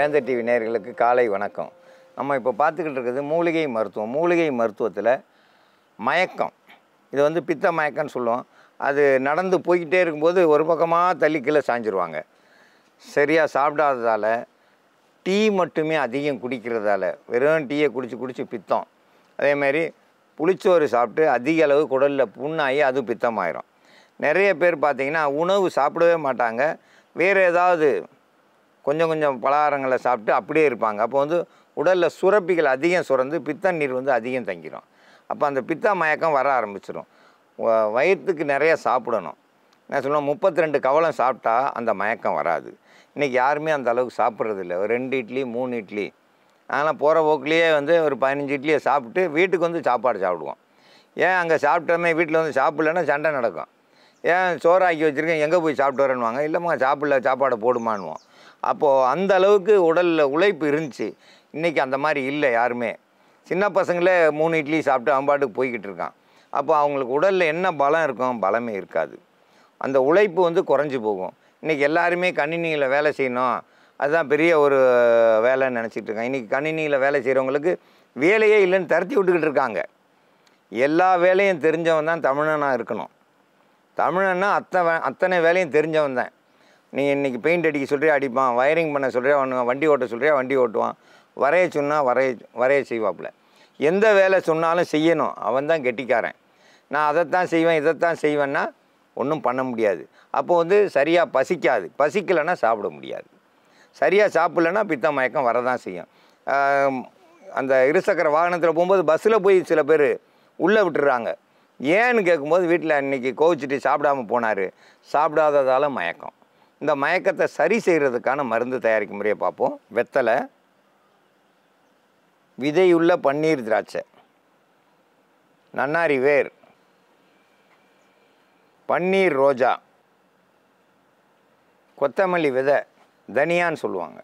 வேந்தர் டிவி நேயர்களுக்கு காலை வணக்கம். நம்ம இப்போ பார்த்துக்கிட்டு இருக்கிறது மூலிகை மருத்துவம். மூலிகை மருத்துவத்தில் மயக்கம், இது வந்து பித்த மயக்கம்னு சொல்லுவோம். அது நடந்து போய்கிட்டே இருக்கும்போது ஒரு பக்கமாக தள்ளி கீழே சாஞ்சிருவாங்க. சரியாக சாப்பிடாததால், டீ மட்டுமே அதிகம் குடிக்கிறதால, வெறும் டீயை குடித்து பித்தம். அதேமாதிரி புளிச்சோறு சாப்பிட்டு அதிக அளவு குடலில் புண்ணாகி அது பித்தமாயிரும். நிறைய பேர் பார்த்திங்கன்னா உணவு சாப்பிடவே மாட்டாங்க, வேறு ஏதாவது கொஞ்சம் பலகாரங்களை சாப்பிட்டு அப்படியே இருப்பாங்க. அப்போ வந்து உடலில் சுரப்பிகள் அதிகம் சுரந்து பித்த நீர் வந்து அதிகம் தங்கிடும். அப்போ அந்த பித்த மயக்கம் வர ஆரம்பிச்சிடும். வயிற்றுக்கு நிறைய சாப்பிடணும். நான் சொல்லுவேன் 32 கவளம் சாப்பிட்டா அந்த மயக்கம் வராது. இன்றைக்கி யாருமே அந்த அளவுக்கு சாப்பிட்றதில்ல. ஒரு 2 இட்லி 3 இட்லி, அதனால் போகிற போக்குலேயே வந்து ஒரு 15 இட்லியை சாப்பிட்டு வீட்டுக்கு வந்து சாப்பாடு சாப்பிடுவோம். ஏன் அங்கே சாப்பிட்டோமே வீட்டில் வந்து சாப்பிட்லன்னா சண்டை நடக்கும். ஏன் சோறாக்கி வச்சுருக்கேன் எங்கே போய் சாப்பிட்டு வரேன்னுவாங்க. இல்லைம்மா சாப்பிடல, சாப்பாடை போடுமான்னுவோம். அப்போது அந்த அளவுக்கு உடலில் உழைப்பு இருந்துச்சு. இன்றைக்கி அந்த மாதிரி இல்லை யாருமே. சின்ன பசங்களே 3 இட்லி சாப்பிட்டு அவன்பாட்டுக்கு போய்கிட்டு இருக்கான். அப்போ அவங்களுக்கு உடலில் என்ன பலம் இருக்கும்? பலமே இருக்காது. அந்த உழைப்பு வந்து குறைஞ்சி போகும். இன்றைக்கி எல்லாருமே கணினியில் வேலை செய்யணும், அதுதான் பெரிய ஒரு வேலைன்னு நினச்சிட்டு இருக்காங்க. இன்றைக்கி கணினியில் வேலை செய்கிறவங்களுக்கு வேலையே இல்லைன்னு தரத்தி விட்டுக்கிட்டு இருக்காங்க. எல்லா வேலையும் தெரிஞ்சவன் தான் தமிழனாக இருக்கணும். தமிழன்னா அத்தனை வேலையும் தெரிஞ்சவன் தான். நீங்கள் இன்றைக்கி பெயிண்ட் அடிக்க சொல்கிறியா அடிப்பான், வயரிங் பண்ண சொல்கிறியா வண்டி ஓட்ட சொல்கிறியா வண்டி ஓட்டுவான், வரைய சொன்னால் வரைய செய்வாப்புல. எந்த வேலை சொன்னாலும் செய்யணும், அவன் தான் கெட்டிக்காரன். நான் அதைத்தான் செய்வேன் இதைத்தான் செய்வேன்னா ஒன்றும் பண்ண முடியாது. அப்போது வந்து சரியாக பசிக்காது, பசிக்கலைன்னா சாப்பிட முடியாது. சரியாக சாப்பிட்லன்னா பித்த மயக்கம் வரதான் செய்யும். அந்த இருசக்கர வாகனத்தில் போகும்போது பஸ்ஸில் போய் சில பேர் உள்ளே விட்டுறாங்க. ஏன்னு கேட்கும்போது வீட்டில் இன்றைக்கி கோவிச்சிட்டு சாப்பிடாமல் போனார், சாப்பிடாததால் மயக்கம். இந்த மயக்கத்தை சரி செய்கிறதுக்கான மருந்து தயாரிக்கும் முறையை பார்ப்போம். வெத்தலை, விதையுள்ள பன்னீர் திராட்சை, நன்னாரி வேர், பன்னீர் ரோஜா, கொத்தமல்லி விதை, தனியான்னு சொல்லுவாங்க.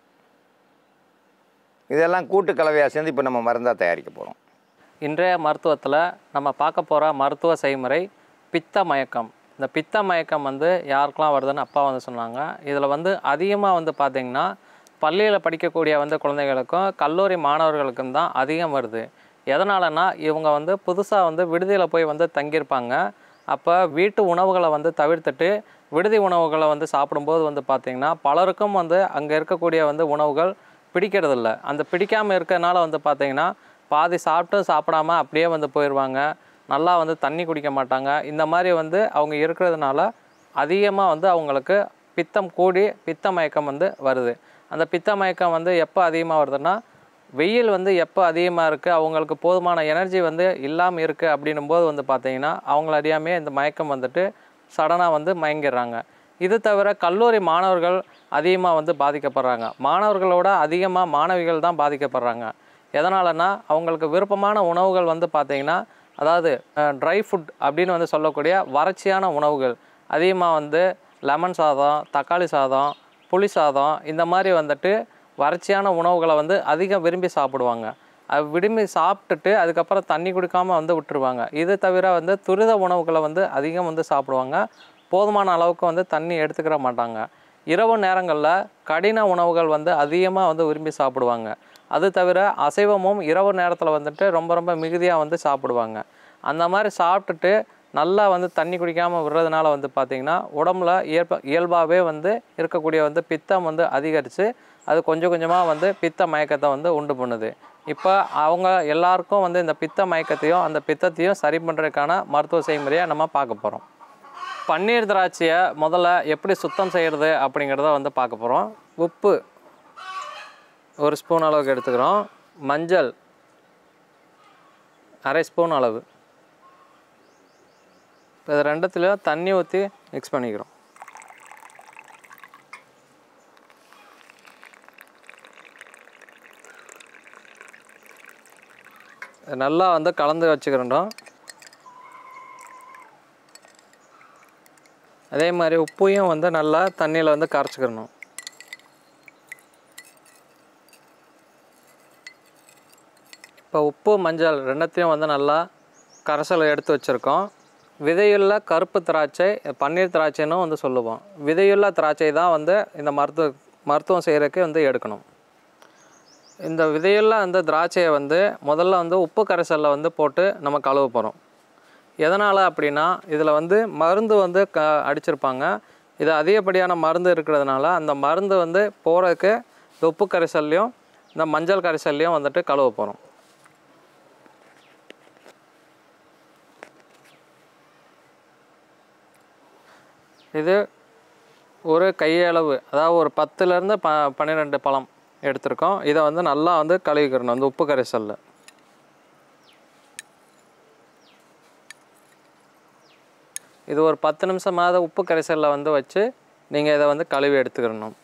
இதெல்லாம் கூட்டு கலவையாக சேர்ந்து இப்போ நம்ம மருந்தாக தயாரிக்க போகிறோம். இன்றைய மருத்துவத்தில் நம்ம பார்க்க போகிற மருத்துவ செய்முறை பித்த மயக்கம். இந்த பித்த மயக்கம் வந்து யாருக்கெல்லாம் வருதுன்னு அப்பா வந்து சொன்னாங்க. இதில் வந்து அதிகமாக வந்து பார்த்திங்கன்னா பள்ளியில் படிக்கக்கூடிய வந்து குழந்தைகளுக்கும் கல்லூரி மாணவர்களுக்கும் தான் அதிகம் வருது. எதனாலனா இவங்க வந்து புதுசாக வந்து விடுதியில் போய் வந்து தங்கியிருப்பாங்க. அப்போ வீட்டு உணவுகளை வந்து தவிர்த்துட்டு விடுதி உணவுகளை வந்து சாப்பிடும்போது வந்து பார்த்திங்கன்னா பலருக்கும் வந்து அங்கே இருக்கக்கூடிய வந்து உணவுகள் பிடிக்கிறதில்ல. அந்த பிடிக்காமல் இருக்கிறதுனால வந்து பார்த்திங்கன்னா பாதி சாப்பிட்டு சாப்பிடாமல் அப்படியே வந்து போயிடுவாங்க. நல்லா வந்து தண்ணி குடிக்க மாட்டாங்க. இந்த மாதிரி வந்து அவங்க இருக்கிறதுனால அதிகமாக வந்து அவங்களுக்கு பித்தம் கூடி பித்த மயக்கம் வந்து வருது. அந்த பித்த மயக்கம் வந்து எப்போ அதிகமாக வருதுன்னா, வெயில் வந்து எப்போ அதிகமாக இருக்குது, அவங்களுக்கு போதுமான எனர்ஜி வந்து இல்லாமல் இருக்குது அப்படின்னும் போது வந்து பார்த்திங்கன்னா அவங்கள அறியாமையே இந்த மயக்கம் வந்துட்டு சடனாக வந்து மயங்கிடுறாங்க. இது தவிர கல்லூரி மாணவர்கள் அதிகமாக வந்து பாதிக்கப்படுறாங்க. மாணவர்களோட அதிகமாக மாணவிகள் தான் பாதிக்கப்படுறாங்க. எதனாலனா அவங்களுக்கு விருப்பமான உணவுகள் வந்து பார்த்திங்கன்னா, அதாவது ட்ரை ஃபுட் அப்படின்னு வந்து சொல்லக்கூடிய வறட்சியான உணவுகள் அதிகமாக வந்து லெமன் சாதம், தக்காளி சாதம், புளி சாதம், இந்த மாதிரி வந்துட்டு வறட்சியான உணவுகளை வந்து அதிகம் விரும்பி சாப்பிடுவாங்க. அது விரும்பி சாப்பிட்டுட்டு அதுக்கப்புறம் தண்ணி குடிக்காமல் வந்து விட்டுருவாங்க. இது தவிர வந்து துரித உணவுகளை வந்து அதிகம் வந்து சாப்பிடுவாங்க. போதுமான அளவுக்கு வந்து தண்ணி எடுத்துக்கிற மாட்டாங்க. இரவு நேரங்களில் கடின உணவுகள் வந்து அதிகமாக வந்து விரும்பி சாப்பிடுவாங்க. அது தவிர அசைவமும் இரவு நேரத்தில் வந்துட்டு ரொம்ப மிகுதியாக வந்து சாப்பிடுவாங்க. அந்த மாதிரி சாப்பிட்டுட்டு நல்லா வந்து தண்ணி குடிக்காமல் விடுறதுனால வந்து பார்த்திங்கன்னா உடம்புல இயல்பாகவே வந்து இருக்கக்கூடிய வந்து பித்தம் வந்து அதிகரித்து அது கொஞ்சமாக வந்து பித்த மயக்கத்தை வந்து உண்டு பண்ணுது. இப்போ அவங்க எல்லாருக்கும் வந்து இந்த பித்த மயக்கத்தையும் அந்த பித்தத்தையும் சரி பண்ணுறதுக்கான மருத்துவ செய்முறையை நம்ம பார்க்க போகிறோம். பன்னீர் திராட்சையை முதல்ல எப்படி சுத்தம் செய்கிறது அப்படிங்கிறத வந்து பார்க்க போகிறோம். உப்பு 1 ஸ்பூன் அளவுக்கு எடுத்துக்கிறோம். மஞ்சள் 1/2 ஸ்பூன் அளவு. இப்போ இது ரெண்டுத்துலேயும் தண்ணி ஊற்றி மிக்ஸ் பண்ணிக்கிறோம். நல்லா வந்து கலந்து வச்சுக்கிறோம். அதே மாதிரி உப்பையும் வந்து நல்லா தண்ணியில் வந்து கரைச்சிக்கிறணும். இப்போ உப்பு மஞ்சள் ரெண்டுத்தையும் வந்து நல்லா கரைசலை எடுத்து வச்சுருக்கோம். விதையுள்ள கருப்பு திராட்சை பன்னீர் திராட்சைன்னு வந்து சொல்லுவோம். விதையுள்ள திராட்சை தான் வந்து இந்த மருத்துவம் செய்கிறதுக்கு வந்து எடுக்கணும். இந்த விதையெல்லாம் அந்த திராட்சையை வந்து முதல்ல வந்து உப்பு கரைசலில் வந்து போட்டு நம்ம கழுவ போகிறோம். எதனால் அப்படின்னா இதில் வந்து மருந்து வந்து அடிச்சிருப்பாங்க. இது அதிகப்படியான மருந்து இருக்கிறதுனால அந்த மருந்து வந்து போகிறதுக்கு இந்த உப்பு கரைசல்லையும் இந்த மஞ்சள் கரைசல்லையும் வந்துட்டு கழுவ போகிறோம். இது ஒரு கையளவு, அதாவது ஒரு 10லேருந்து 12 பழம் எடுத்திருக்கோம். இதை வந்து நல்லா வந்து கழுவிக்கிறணும் அந்த உப்பு கரைசலில். இது ஒரு 10 நிமிஷமாவது உப்பு கரைசலில் வந்து வச்சு நீங்கள் இதை வந்து கழுவி எடுத்துக்கிறணும்.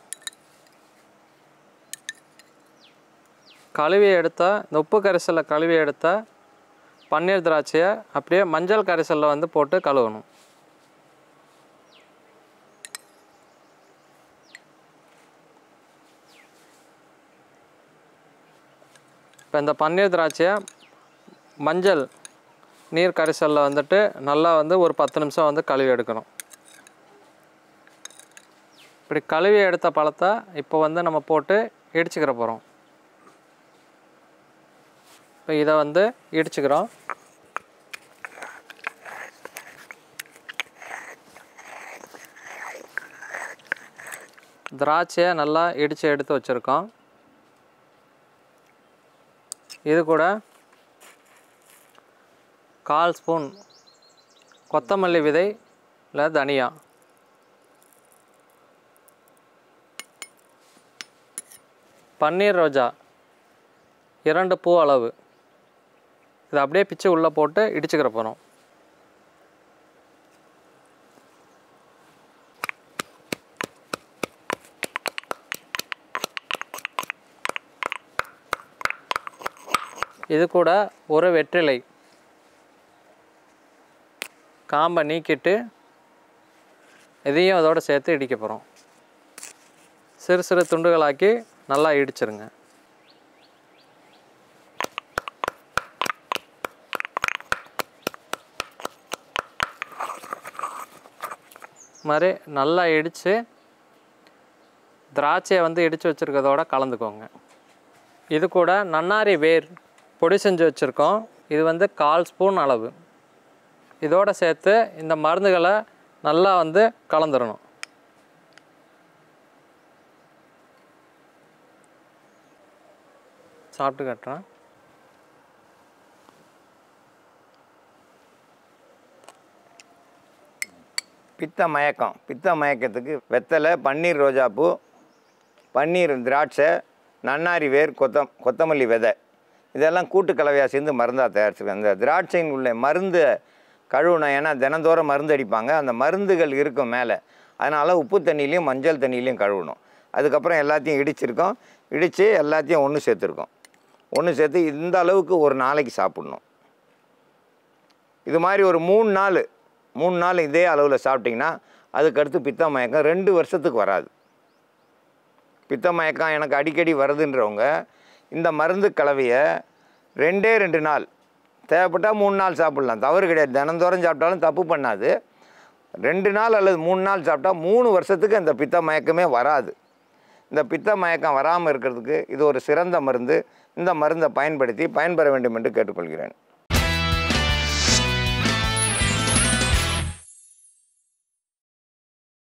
கழுவி எடுத்தால் இந்த உப்பு கரைசலில் கழுவி எடுத்தால் பன்னீர் திராட்சையை அப்படியே மஞ்சள் கரைசலில் வந்து போட்டு கழுவணும். இப்போ இந்த பன்னீர் திராட்சையை மஞ்சள் நீர் கரைசலில் வந்துட்டு நல்லா வந்து ஒரு 10 நிமிஷம் வந்து கழுவி எடுக்கணும். இப்படி கழுவி எடுத்த பழத்தை இப்போ வந்து நம்ம போட்டு இடிச்சுக்கிற போகிறோம். இப்போ இதை வந்து இடிச்சுக்கிறோம். திராட்சையை நல்லா இடித்து எடுத்து வச்சுருக்கோம். இது கூட 1/4 ஸ்பூன் கொத்தமல்லி விதை இல்லை தனியா, பன்னீர் ரோஜா 2 பூ அளவு, இதை அப்படியே பிச்சு உள்ளே போட்டு இடிச்சுக்கிற போகிறோம். இது கூட ஒரு வெற்றிலை காம்பை நீக்கிட்டு இதையும் அதோடு சேர்த்து இடிக்க போகிறோம். சிறு சிறு துண்டுகளாக்கி நல்லா இடிச்சிருங்க. மாதிரி நல்லா இடித்து திராட்சையை வந்து இடித்து வச்சுருக்கிறதோட கலந்துக்கோங்க. இது கூட நன்னாரி வேர் பொடி செஞ்சு வச்சுருக்கோம். இது வந்து 1/4 ஸ்பூன் அளவு. இதோடு சேர்த்து இந்த மருந்துகளை நல்லா வந்து கலந்துடணும். சாப்பிட்டு காட்டுறேன். பித்த மயக்கத்துக்கு வெத்தலை, பன்னீர் ரோஜாப்பூ, பன்னீர் திராட்சை, நன்னாரி வேர், கொத்தமல்லி விதை இதெல்லாம் கூட்டு கலவையாக சேர்ந்து மருந்தாக தயாரிச்சிருக்கேன். இந்த திராட்சையின் உள்ள மருந்து கழுவணும். ஏன்னா தினந்தோறும் மருந்து அடிப்பாங்க. அந்த மருந்துகள் இருக்கும் மேலே. அதனால் உப்பு தண்ணியிலையும் மஞ்சள் தண்ணியிலையும் கழுவணும். அதுக்கப்புறம் எல்லாத்தையும் இடிச்சிருக்கோம். இடித்து எல்லாத்தையும் ஒன்று சேர்த்துருக்கோம். ஒன்று சேர்த்து இந்த அளவுக்கு ஒரு நாளைக்கு சாப்பிட்ணும். இது மாதிரி ஒரு 3 நாள் இதே அளவில் சாப்பிட்டிங்கன்னா அதுக்கடுத்து பித்த மயக்கம் 2 வருஷத்துக்கு வராது. பித்த மயக்கம் எனக்கு அடிக்கடி வருதுன்றவங்க இந்த மருந்து கலவையை 2 நாள், தேவைப்பட்டால் 3 நாள் சாப்பிட்லாம், தவறு கிடையாது. தினந்தோறும் சாப்பிட்டாலும் தப்பு பண்ணாது. 2 நாள் அல்லது 3 நாள் சாப்பிட்டா 3 வருஷத்துக்கு அந்த பித்த மயக்கமே வராது. இந்த பித்த மயக்கம் வராமல் இருக்கிறதுக்கு இது ஒரு சிறந்த மருந்து. இந்த மருந்தை பயன்படுத்தி பயன்பெற வேண்டும் என்று கேட்டுக்கொள்கிறேன்.